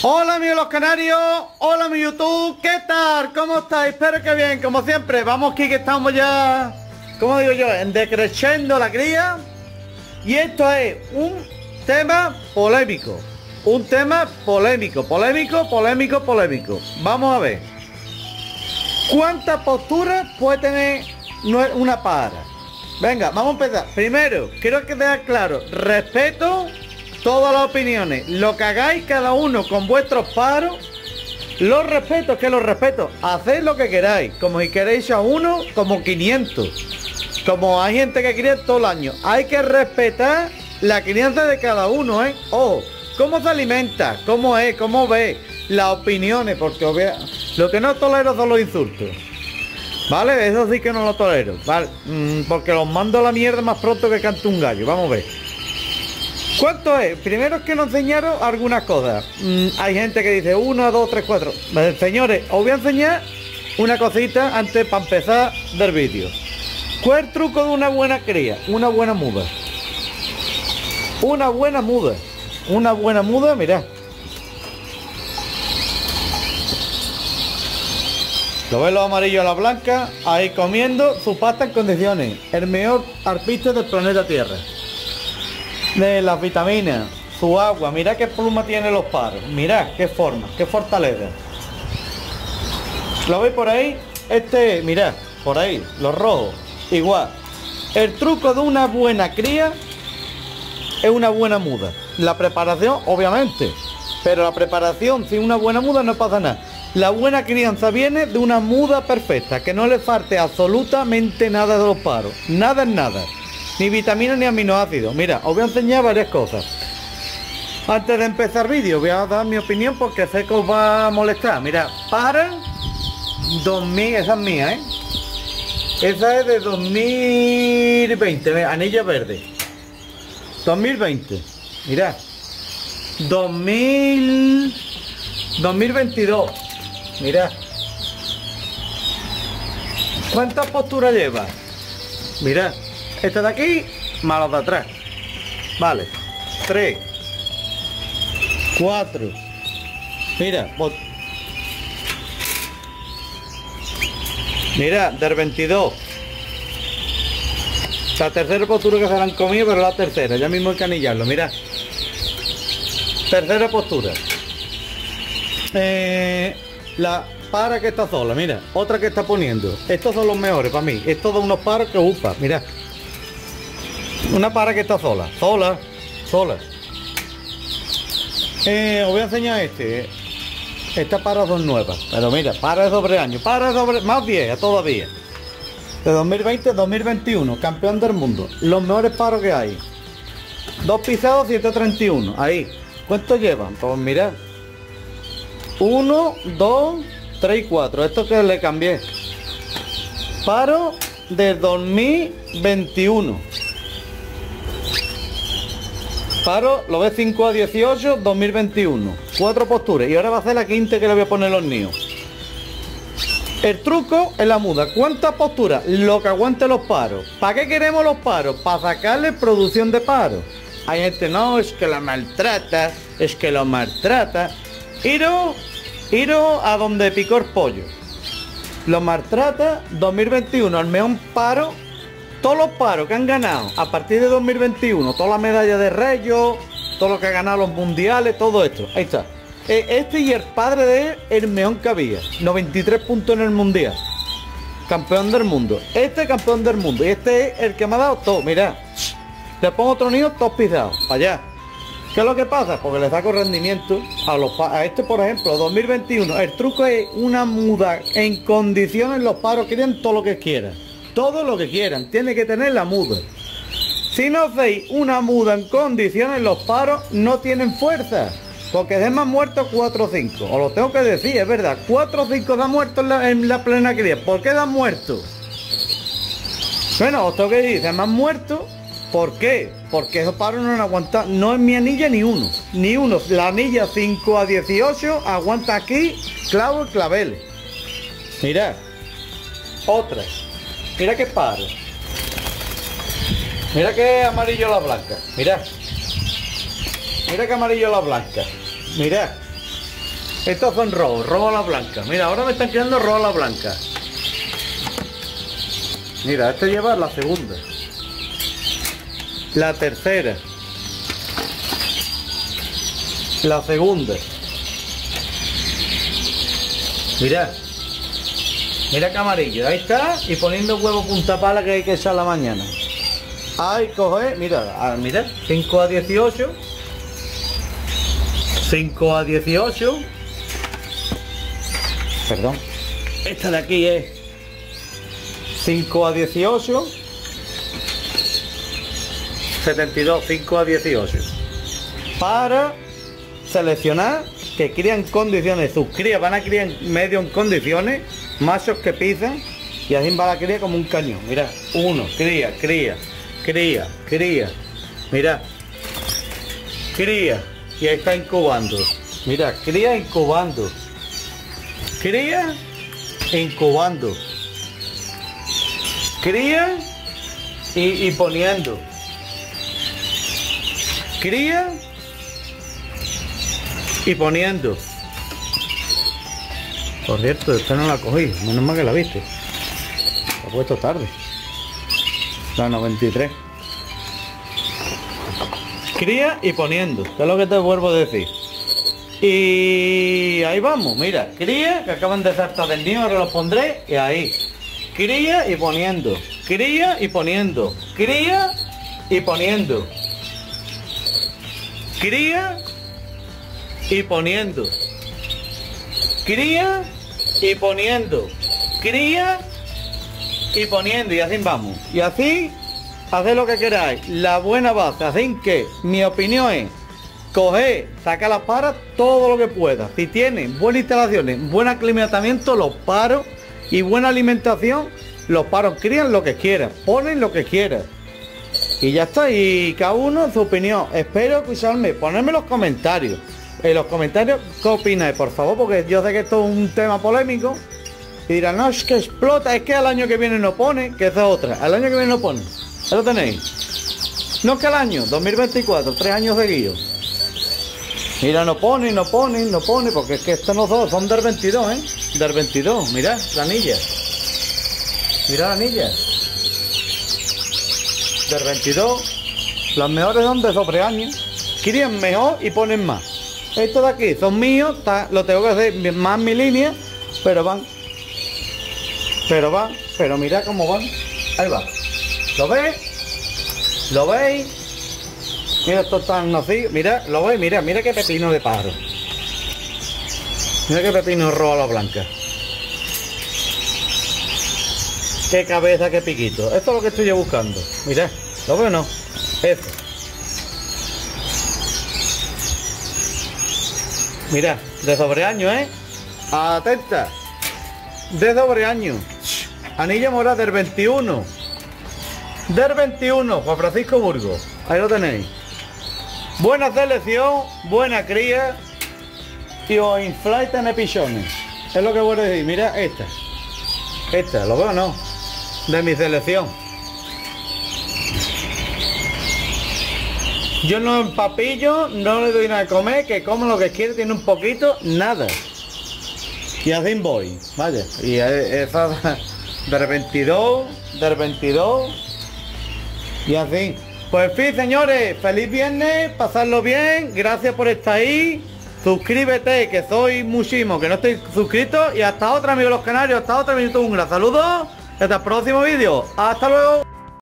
Hola amigos los canarios, hola mi YouTube, ¿qué tal? ¿Cómo estáis? Espero que bien, como siempre. Vamos aquí que estamos ya, como digo yo, en decreciendo la cría. Y esto es un tema polémico. Un tema polémico. Vamos a ver. ¿Cuántas posturas puede tener una para? Venga, vamos a empezar. Primero, quiero que quede claro, respeto todas las opiniones. Lo que hagáis cada uno con vuestros paros, los respeto, que los respeto. Haced lo que queráis, como si queréis a uno, como 500. Como hay gente que cría todo el año. Hay que respetar la crianza de cada uno, ¿eh? Ojo, cómo se alimenta, cómo es, cómo ve, las opiniones, porque lo que no tolero son los insultos. ¿Vale? Eso sí que no lo tolero, ¿vale? Porque los mando a la mierda más pronto que cante un gallo. Vamos a ver. ¿Cuánto es? Primero es que nos enseñaron algunas cosas. Hay gente que dice 1, 2, 3, 4. Señores, os voy a enseñar una cosita antes para empezar del vídeo. ¿Cuál es el truco de una buena cría? Una buena muda. Una buena muda. Una buena muda, mirad. Lo ves los amarillos a la blanca, ahí comiendo su pasta en condiciones. El mejor arpista del planeta Tierra. De las vitaminas, su agua, mirad qué pluma tiene los paros, mirad qué forma, qué fortaleza. ¿Lo veis por ahí? Mirad, por ahí, los rojos, igual. El truco de una buena cría es una buena muda. La preparación, obviamente, pero la preparación sin una buena muda no pasa nada. La buena crianza viene de una muda perfecta, que no le falte absolutamente nada de los paros, nada es nada. Ni vitaminas ni aminoácidos. Mira, os voy a enseñar varias cosas. Antes de empezar el vídeo voy a dar mi opinión porque sé que os va a molestar. Mira, para 2000, esa es mía, ¿eh? Esa es de 2020, anilla verde. 2020, mira. 2022, mira. ¿Cuántas posturas lleva? Mira. Este de aquí, más los de atrás. Vale. 3. 4. Mira. Mira, del 22. La tercera postura que se la han comido, pero la tercera. Ya mismo hay que anillarlo, mira. Tercera postura. La para que está sola, mira. Otra que está poniendo. Estos son los mejores para mí. Estos son unos paros que upa, mira. Una para que está sola. Sola. Os voy a enseñar Esta para son nuevas. Pero mira, para de sobre año. Para de sobre... Más vieja todavía. De 2020 a 2021. Campeón del mundo. Los mejores paros que hay. 2 pisados, 731. Ahí. ¿Cuántos llevan? Pues mira. 1, 2, 3 y 4. Esto que le cambié. Paro de 2021. Paro, lo ves 5 a 18, 2021. 4 posturas. Y ahora va a hacer la quinta que le voy a poner los niños. El truco es la muda. ¿Cuántas posturas? Lo que aguante los paros. ¿Para qué queremos los paros? Para sacarle producción de paros. Hay gente, no, es que la maltrata, es que lo maltrata. Iros a donde picó el pollo. Lo maltrata 2021, al mejor paro. Todos los paros que han ganado a partir de 2021, todas las medallas de Reyes, todo lo que ha ganado los mundiales, todo esto, ahí está. Este y el padre de él, el mejor que había, 93 puntos en el mundial, campeón del mundo. Este campeón del mundo y este es el que me ha dado todo. Mira, le pongo otro niño, todos pisados, para allá. ¿Qué es lo que pasa? Porque le saco rendimiento a este, por ejemplo, 2021. El truco es una muda en condiciones. Los paros quieren todo lo que quieran. Todo lo que quieran, tiene que tener la muda. Si no hacéis una muda en condiciones, los paros no tienen fuerza. Porque de más muertos 4 o 5. Os lo tengo que decir, es verdad. 4 o 5 dan muertos en la plena cría. ¿Por qué dan muertos? Bueno, os tengo que decir, de más muertos. ¿Por qué? Porque esos paros no han aguantado. No es mi anilla ni uno. Ni uno. La anilla 5 a 18 aguanta aquí clavo y claveles. Mirad. Otra. Mira qué paro. Mira qué amarillo la blanca. Mira. Mira qué amarillo la blanca. Mira. Estos son robos, robo a la blanca. Mira, ahora me están quedando robo a la blanca. Mira, este lleva la segunda. La tercera. La segunda. Mira. Mira qué amarillo. Ahí está. Y poniendo huevo punta pala que hay que echar a la mañana. Ahí coge. Mira, mira. 5 a 18. 5 a 18. Perdón. Esta de aquí es 5 a 18. 72, 5 a 18. Para seleccionar que crían condiciones. Sus crías van a criar medio en condiciones. Machos que pisan. Y así va la cría como un cañón. Mira, uno, cría, cría, cría, cría. Mira, cría. Y ahí está incubando. Mira, cría incubando. Cría incubando. Cría y poniendo. Cría y poniendo. Por cierto, esta no la cogí, menos mal que la viste. La he puesto tarde. La 93. Cría y poniendo, que es lo que te vuelvo a decir. Y ahí vamos, mira, cría, que acaban de saltar del nido, ahora los pondré, y ahí. Cría y poniendo. Cría y poniendo. Cría y poniendo. Cría y poniendo. Cría y poniendo. Cría y poniendo. Y así vamos. Y así, haced lo que queráis. La buena base, así que mi opinión es coger, sacar las paras todo lo que pueda. Si tienen buenas instalaciones, buen aclimatamiento, los paros y buena alimentación, los paros crían lo que quieran, ponen lo que quieran. Y ya está, y cada uno su opinión. Espero escucharme, ponerme los comentarios. En los comentarios, ¿qué opináis? Por favor, porque yo sé que esto es un tema polémico. Y dirán, no, es que explota, es que al año que viene no pone, que esa es otra. Al año que viene no pone. ¿Ya lo tenéis? No es que al año, 2024, 3 años seguidos. Mira, no pone, porque es que estos no son del 22, ¿eh? Del 22, mirad, la anilla. Mirad la anilla. Del 22. Los mejores son de sobre años. Crían mejor y ponen más. Estos de aquí son míos, lo tengo que hacer más en mi línea, pero van. Pero mirad cómo van. Ahí va. ¿Lo veis? ¿Lo veis? Mira, esto tan así. Mira, ¿lo veis? Mira qué pepino de pájaro. Mira qué pepino rojo a la blanca. Qué cabeza, qué piquito. Esto es lo que estoy yo buscando. Mirad, ¿lo veo o no? Eso. Mirad, de sobre año, ¿eh? Atenta. De sobre año. Anilla morada del 21. Del 21, Juan Francisco Burgos. Ahí lo tenéis. Buena selección, buena cría. Y os infláis tener pichones. Es lo que voy a decir. Mira esta. Esta, ¿lo veo o no? De mi selección. Yo no empapillo, no le doy nada de comer, que como lo que quiere, tiene un poquito, nada. Y así voy, vaya. Y esa del 22, y así. Pues en fin, señores, feliz viernes, pasadlo bien, gracias por estar ahí. Suscríbete, que soy muchísimo, que no estoy suscrito. Y hasta otra, amigos los canarios, hasta otra, minuto, un gran saludo. Hasta el próximo vídeo. Hasta luego.